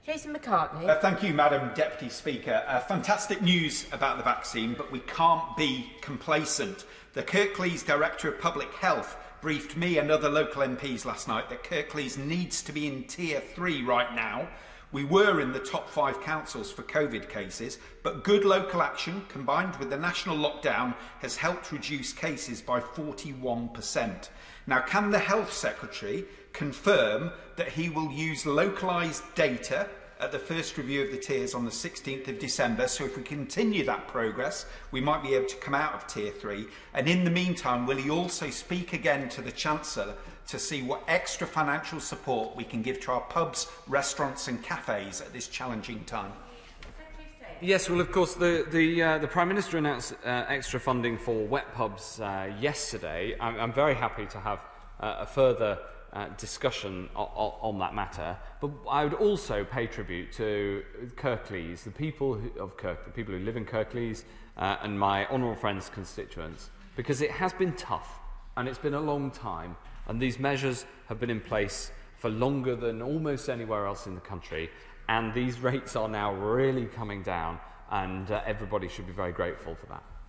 Jason McCartney. Thank you, Madam Deputy Speaker. Fantastic news about the vaccine, but we can't be complacent. The Kirklees Director of Public Health briefed me and other local MPs last night that Kirklees needs to be in Tier 3 right now. We were in the top 5 councils for COVID cases, but good local action combined with the national lockdown has helped reduce cases by 41%. Now, can the Health Secretary confirm that he will use localised data at the first review of the tiers on the 16th of December? So if we continue that progress, we might be able to come out of Tier 3. And in the meantime, will he also speak again to the Chancellor to see what extra financial support we can give to our pubs, restaurants and cafés at this challenging time? Yes, well, of course, the Prime Minister announced extra funding for wet pubs yesterday. I'm very happy to have a further discussion on that matter. But I would also pay tribute to Kirklees, the people the people who live in Kirklees and my honourable friends' constituents, because it has been tough and it's been a long time. And these measures have been in place for longer than almost anywhere else in the country. And these rates are now really coming down, and everybody should be very grateful for that.